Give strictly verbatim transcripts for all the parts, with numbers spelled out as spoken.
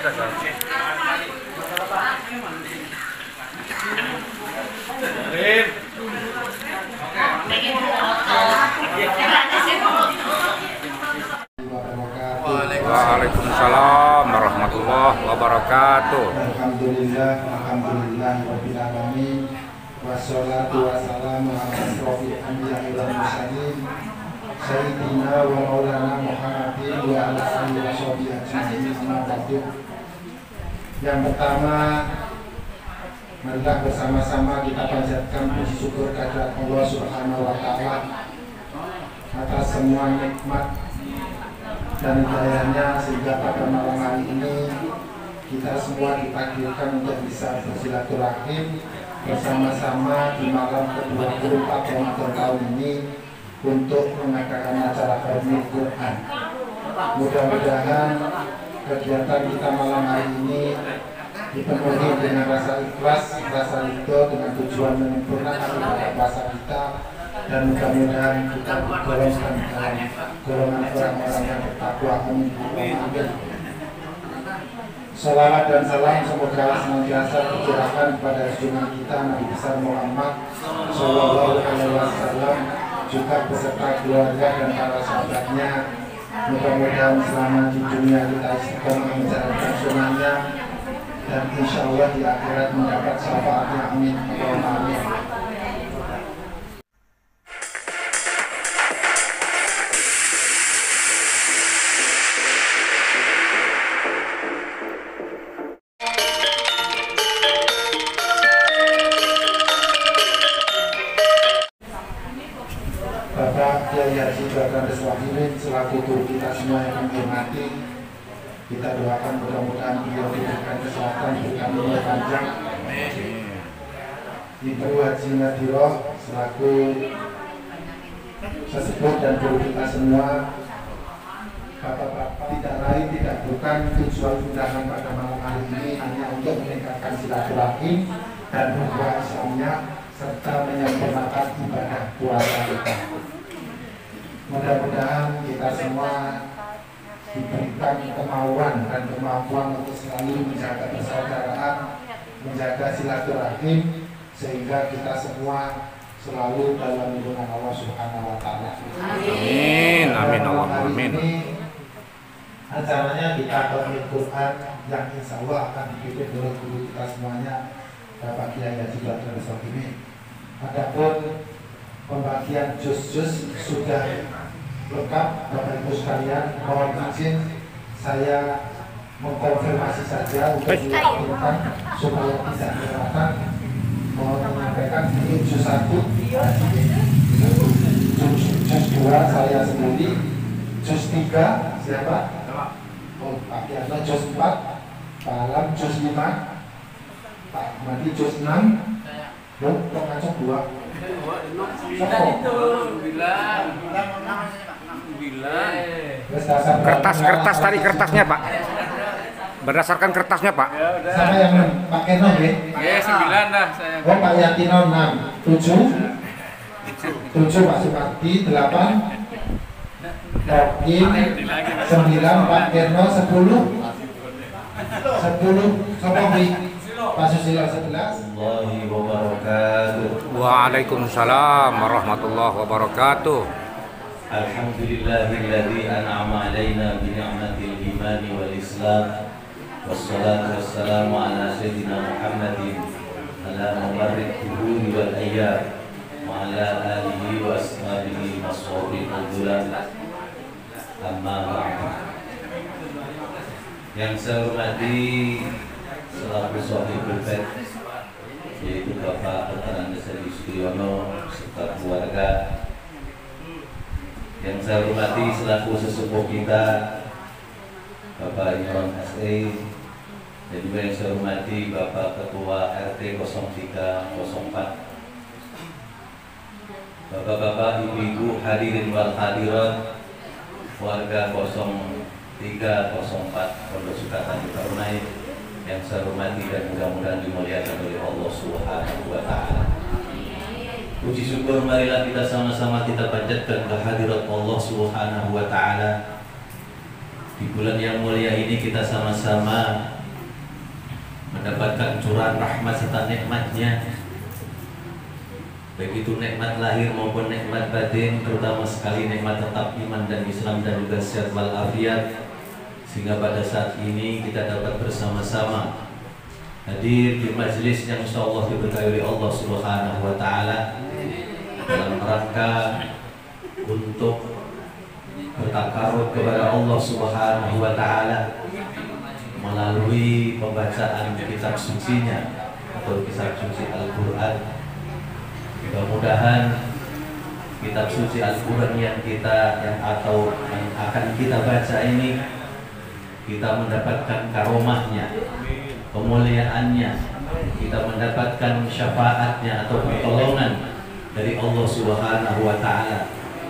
Waalaikumsalam warahmatullahi wabarakatuh. Alhamdulillah, alhamdulillah rabbil alamin. Wassalatu wassalamu ala asrofil anbiya'i wal mursalin sayyidina wa maulana Muhammadin wa ala alihi washabihi ajma'in. Amma ba'du. Yang pertama, marilah bersama-sama kita panjatkan puji syukur kehadirat Allah Subhanahu wa taala atas semua nikmat dan hidayahnya, sehingga pada malam hari ini kita semua ditakdirkan untuk bisa bersilaturahim bersama-sama di malam ke dua puluh empat Ramadan tahun ini untuk mengadakan acara Khairul Quran. Mudah-mudahan kegiatan kita malam hari ini dipenuhi dengan rasa ikhlas, rasa ridho, dengan tujuan menyempurnakan ibadah puasa kita, dan mudah-mudahan kita digolongkan dalam golongan orang-orang yang bertakwa. Amin. Salawat dan salam semoga senantiasa tercurahkan kepada junjungan kita Nabi besar Muhammad Shallallahu Alaihi Wasallam, juga beserta keluarga dan para sahabatnya. Mudah-mudahan selama di dunia kita istiqomah menjalankan sunnahnya, dan insya Allah di akhirat mendapat syafaatnya. Amin. Allahumma amin. Bapak Kiai Haji Bagrandes Wahyudin selaku guru kita semua yang menghormati, kita doakan mudah-mudahan beliau diberikan kesehatan, diberikan umur panjang. Ibu Haji Nadiroh selaku sesepuh dan guru kita semua, bapak-bapak, tidak lain tidak bukan tujuan undangan pada malam hari ini hanya untuk meningkatkan silaturahim dan membuat Islamnya serta menyempurnakan ibadah puasa kita. Mudah-mudahan kita semua diberikan kemauan dan kemampuan untuk selalu menjaga persaudaraan, menjaga silaturahim, sehingga kita semua selalu dalam lindungan Allah Subhanahu wa taala. Amin. Amin. Allahumma amin. Acaranya kita Khairul Quran yang insya Allah akan dipimpin oleh guru kita semuanya, Bapak Kiai Haji Bagrandes Wahyudin. Adapun pembagian juz-juz sudah lengkap, Bapak Ibu sekalian. Mohon izin saya mengkonfirmasi saja untuk dilakukan supaya tidak kelewatan. Mohon menyampaikan ini juz satu, juz dua saya sendiri, juz tiga siapa? Oh, Pak Kiano juz empat, Pak Alam juz lima, Pak Madi juz enam. Loh, kok ngacok dua? Kertas-kertas tadi kertasnya Pak. Berdasarkan kertasnya Pak. Sama yang Pak Keno ya? Ya, sembilan dah saya. Oh, Pak Yatino enam, tujuh, tujuh Pak Supardi, delapan, Rokin, sembilan Pak Keno, sepuluh, sepuluh, Sopobi, Pak Susilo sebelas. Waalaikumsalam warahmatullahi wabarakatuh. Alhamdulillahilladzi an'ama 'alaina bi ni'matil imani wal islam. Wassalatu wassalamu ala sayyidina Muhammadin ala mamarrid duhuri wal ayyam wa ala alihi wa ashabihi mashabihi al-dulam. Amma ba'du. Yang saya hormati selaku sahibul bait, yaitu Bapak Dr. Andes Hadi Supriyono serta keluarga. Yang saya hormati selaku sesepuh kita Bapak Imron S E, dan juga yang saya hormati Bapak Ketua R T nol tiga nol empat, Bapak-bapak, ibu-ibu, hadirin wal hadirat, warga nol tiga nol empat Pondok Sukatan Tarunai yang saya hormati dan mudah-mudahan dimuliakan oleh Allah Subhanahu wa taala. Puji syukur marilah kita sama-sama kita panjatkan kehadirat Allah Subhanahu wa taala. Di bulan yang mulia ini kita sama-sama mendapatkan curahan rahmat serta nikmatnya, baik itu nikmat lahir maupun nikmat batin, terutama sekali nikmat tetap iman dan Islam dan juga sehat walafiat, sehingga pada saat ini kita dapat bersama-sama hadir di majelis yang insyaallah diberkahi oleh Allah Subhanahu wa taala dalam rangka untuk bertakarub kepada Allah Subhanahu wa taala melalui pembacaan kitab sucinya atau kitab suci Al-Quran. Mudah-mudahan kitab suci Al-Quran yang kita yang atau yang akan kita baca ini kita mendapatkan karomahnya, kemuliaannya, kita mendapatkan syafaatnya atau pertolongan dari Allah Subhanahu wa taala.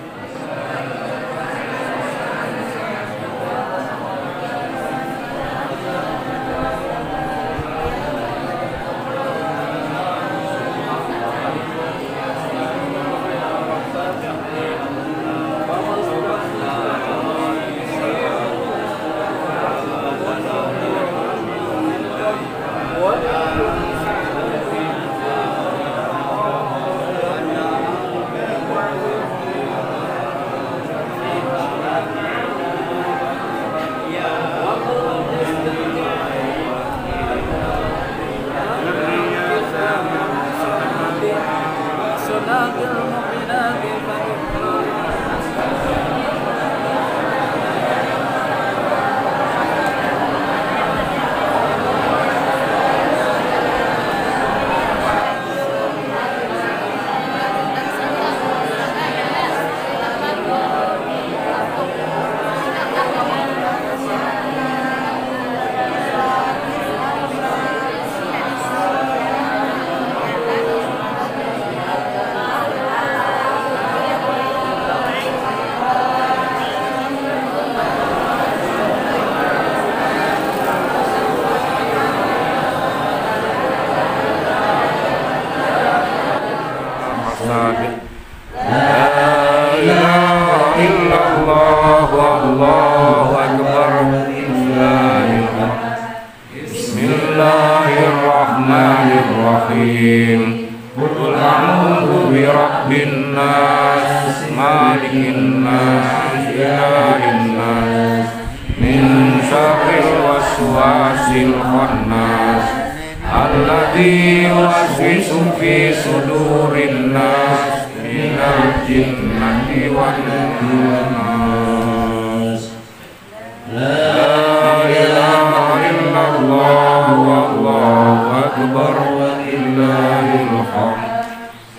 Bismillahirrahmanirrahim. Qul a'udzu birabbin nas, malikin nas, ilahin nas, min syarril waswasil khannas, alladzi yuwaswisu fi sudurin nas, minal jinnati wan nas. La ilaha illallah wallahu akbar walillahil hamd.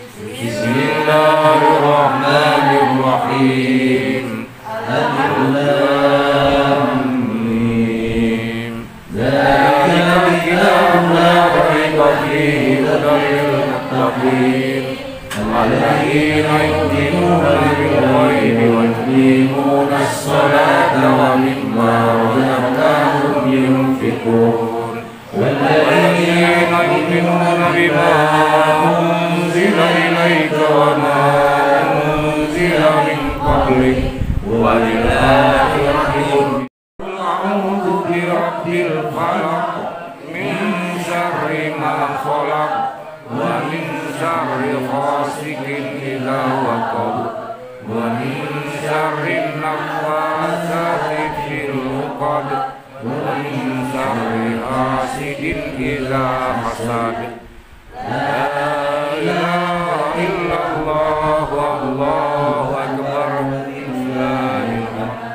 Bismillahirrahmanirrahim. Alif lam mim. Dzalika kitabun la raiba fihi hudan lil muttaqin. Alladzina yu'minuna bil ghaibi wa yuqimuna as-salata wa mimma razaqnahum yunfiqun. Walladzina yu'minuna bima unzila ilayka wa ma unzila min qablik wal akhirati hum. A'udzu birabbil falaq min syarri ma khalaq wa min syarri ghasiqin idza waqab wa min syarri naffasati fil 'uqad wa min syarri hasidin idza hasad. La ilaha illallah wallahu akbar walillahil hamd.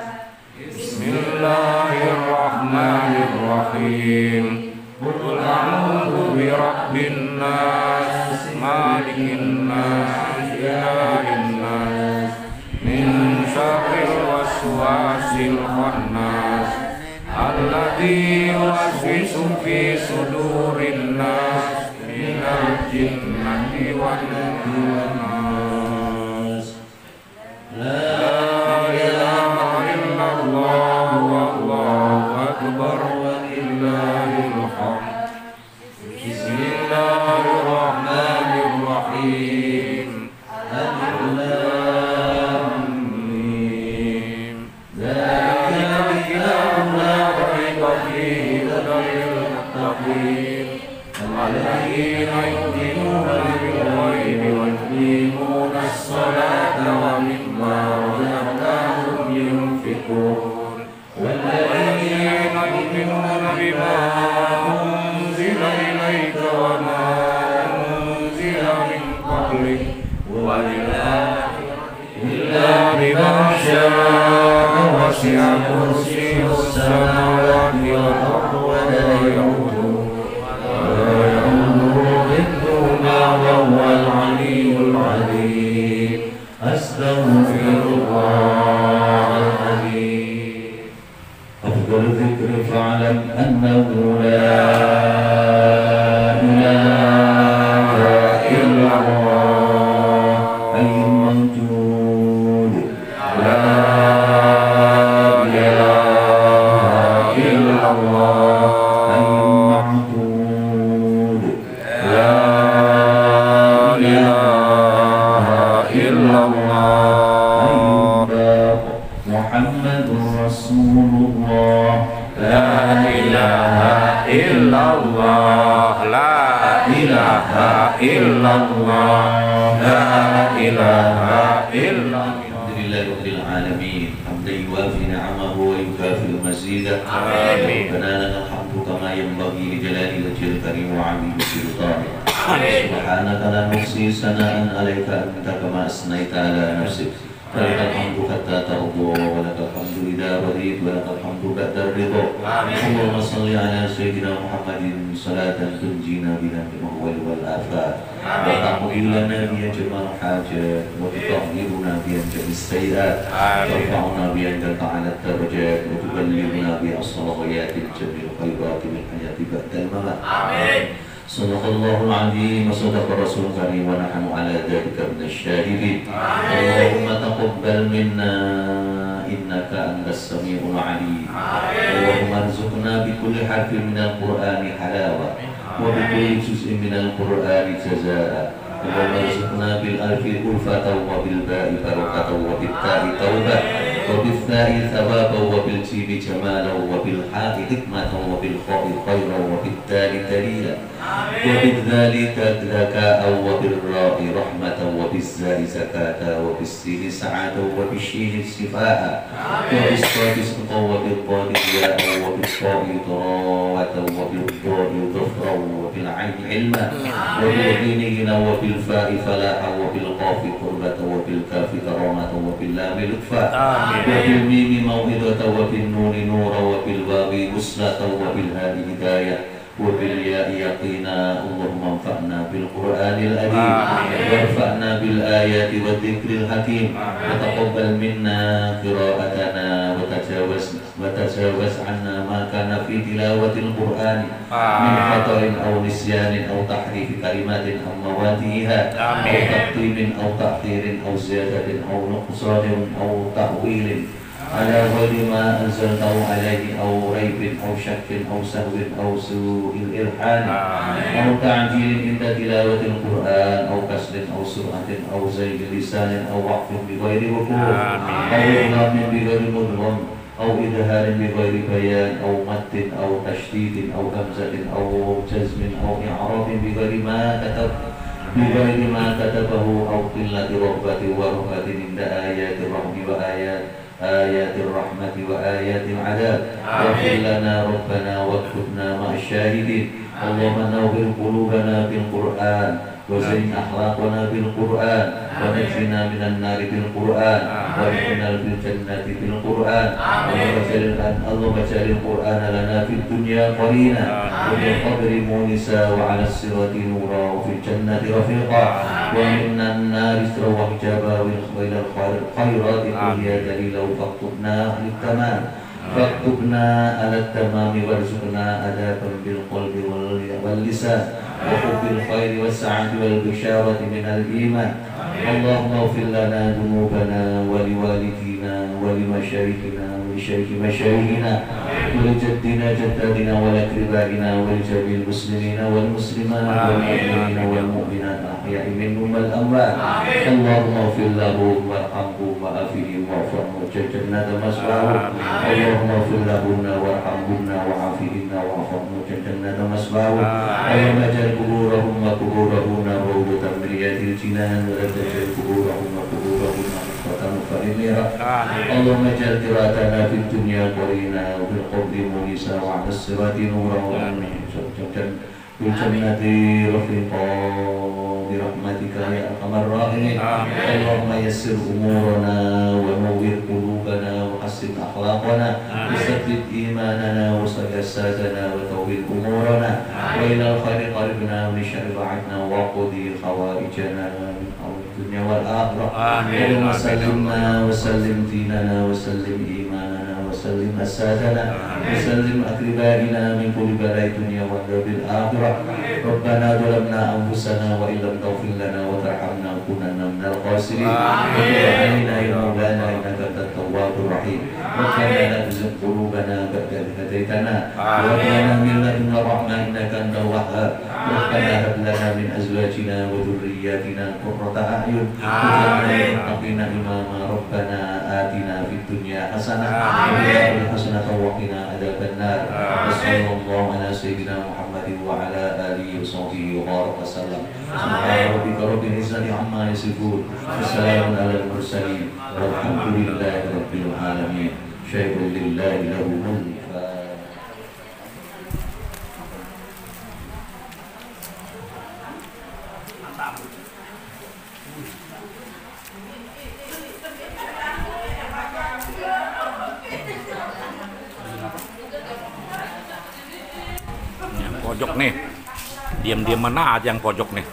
Bismillahirrahmanirrahim. Qul a'udzu birabbin nas, malikin nas, ilahin nas, min syarril waswasil khannas, alladzi yuwaswisu fi sudurin nas, minal jinnati wan nas. La ilaha illallah wallahu akbar walillahil hamd. Bismillahirrahmanirrahim. Alif lam mim. Dzalika kitabun la raiba fihi hudan lil muttaqin. الذين يؤمنون بالغيب ويقيمون الصلاة ومما رزقناهم ينفقون والذين يؤمنون بما أنزل إليك وما أنزل من قبلك وبالآخرة إلا بما شاء وسع كرسيه السماوات والأرض ولا يؤوده ولا يؤوده حفظهما وهو العلي العظيم أستغفر الله العظيم أفضل الذكر فاعلم أنه لا إله إلا الله أي الموجود لا إله إلا الله أي المعبود لا إله إلا الله أي الباق محمد رسول الله لا إله إلا الله لا إله إلا الله لا إله إلا الله الحمد لله رب العالمين حمدا يوافي نعمه ويكافئ مزيده آمين. ربنا لك الحمد كما ينبغي لجلال وجهك الكريم وعظيم سلطانك سبحانك لا نحصي ثناء عليك أنت كما أثنيت على نفسك فلك الحمد حتى ترضى ولك الحمد إذا رضيت ولك الحمد بعد الرضا اللهم صل على سيدنا محمد صلاة تنجينا بها من الأهوال والآفات وتقضي لنا بها جميع الحاجات وتطهرنا بها جميع السيئات وترفعنا بها عندك على الدرجات وتبلغنا بها الصلاحيات الجميع الخيرات من الحياة بعد الممات صدق الله العظيم وصدق رسول الكريم ونحن على ذلك من الشاهدين اللهم تقبل منا إنك أنت السميع العليم اللهم ارزقنا بكل حرف من القرآن حلاوة وبكل جزء من القرآن جزاء اللهم ارزقنا بالألف ألفة وبالباء بركة وبالتاء توبة وبالثاء ثوابا وبالجيم جمالا وبالحاء حكمة وبالخاء خيرا وبالدال دليلا وبالذال ذكاء وبالراء رحمة وبالزاء زكاة وبالسين سعادة وبالشين شفاء وبالصاد صدقا وبالضاد ضياء وبالطاء ضراوة وبالضاد ظفرا وبالعين علما وبالغين غنى وبالفاء فلاحا وبالقاف قربة وبالكاف كرامة وباللام لطفا وبالميم موعظة وبالنون نورا وبالواو بسرة وبالهاء هداية وبالياء يقينا اللهم انفعنا بالقرآن العظيم وارفعنا بالآيات والذكر الحكيم وتقبل منا قراءتنا وتجاوز وتجاوز عنا ما كان في تلاوة القرآن من خطأ أو نسيان أو تحريف كلمات أو مواضيعها أو تقديم أو تأخير أو زيادة أو نقصان أو تأويل على غير ما أنزلته عليه أو ريب أو شك أو سهو أو سوء الإلحان أو تعجيل عند تلاوة القرآن أو كسر أو سرعة أو زيغ لسان أو وقف بغير وقوع أو إضغام بغير مدغم أو إظهار بغير بيان أو مد أو تشديد أو همزة أو جزم أو إعراب بغير ما كتب بغير ما كتبه أو قلة رغبة ورهبة عند آيات الرحم وآيات آيات الرحمة وآيات العذاب واغفر لنا ربنا واكتبنا مع الشاهدين اللهم نور قلوبنا بالقرآن وزين أخلاقنا بالقرآن ونجنا من النار بالقرآن وادخلنا بالجنة بالقرآن اللهم اجعل القرآن لنا في الدنيا قرينا وفي القبر مونسا وعلى الصراط نورا وفي الجنة رفيقا ومن النار سترا وحجابا وإلى الخيرات كلها دليلا فاكتبنا للتمام فاكتبنا على التمام وارزقنا أدابا بالقلب واللسان وحب الخير والسعادة والبشارة من الإيمان اللهم اغفر لنا ذنوبنا ولوالدينا ولمشايخنا ولشيخ مشايخنا ولجدنا جداتنا ولأقربائنا ولجميع المسلمين والمسلمات والمؤمنين والمؤمنات الأحياء منهم والأموات اللهم اغفر لهم وارحمهم وعافهم واعف عنهم واجعل جنة مسواهم اللهم اغفر لهن وارحمهن وعافهن واعف عنهم واجعل جنة مسواهم ومصواهم اللهم اجعل قبورهم وقبورهن روضة من رياض الجنان ولا تجعل قبورهم وقبورهن مقبرة مقرمرة اللهم اجعل قراءتنا في الدنيا قرينا وفي القبر مونسا وعلى الصراط نورا بالجنة رفيقا برحمتك يا أرحم الراحمين اللهم يسر أمورنا ونور قلوبنا وحسن أخلاقنا وسدد إيماننا وصل أجسادنا وطول أمورنا وإلى الخير قربنا ومن شر بعدنا وقضي حوائجنا من حول الدنيا والآخرة اللهم سلمنا وسلم ديننا وسلم إيماننا وسلم أجسادنا وسلم أقربائنا من كل بلاء الدنيا وعذاب الآخرة ربنا ظلمنا أنفسنا وإن لم تغفر لنا وترحمنا لنكونن من الخاسرين وتب علينا يا مولانا إنك أنت التواب الرحيم ربنا لا تزغ قلوبنا بعد إذ هديتنا وهب لنا من لدنك رحمة إنك أنت الوهاب ربنا هب لنا من أزواجنا وذرياتنا قرة أعين واجعلنا للمتقين إماما ربنا آتنا في الدنيا حسنة وفي الآخرة حسنة وقنا عذاب النار وصلى الله على سيدنا محمد وعلى آله وصحبه وبارك وسلم سبحان ربك رب العزة عما يصفون وسلام على المرسلين والحمد لله رب العالمين شيء لله له ملك Yang pojok nih, diam-diam mana aja yang pojok nih.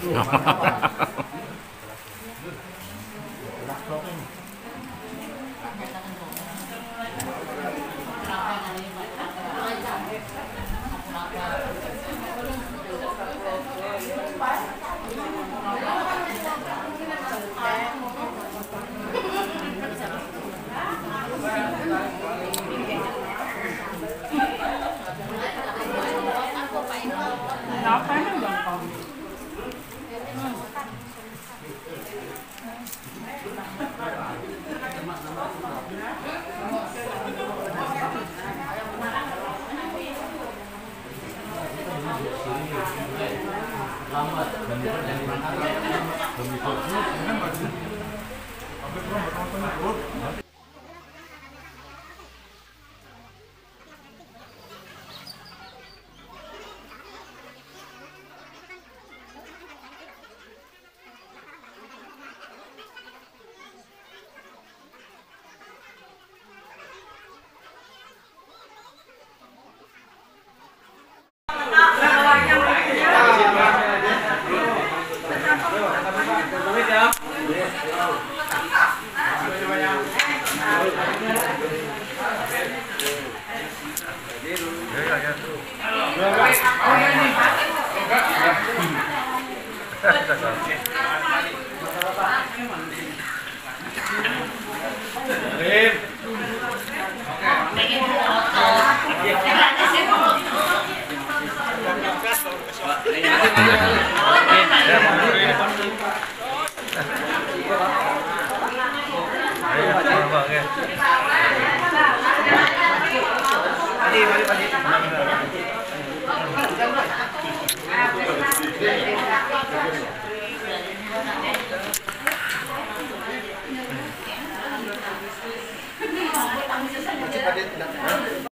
Tadi tidak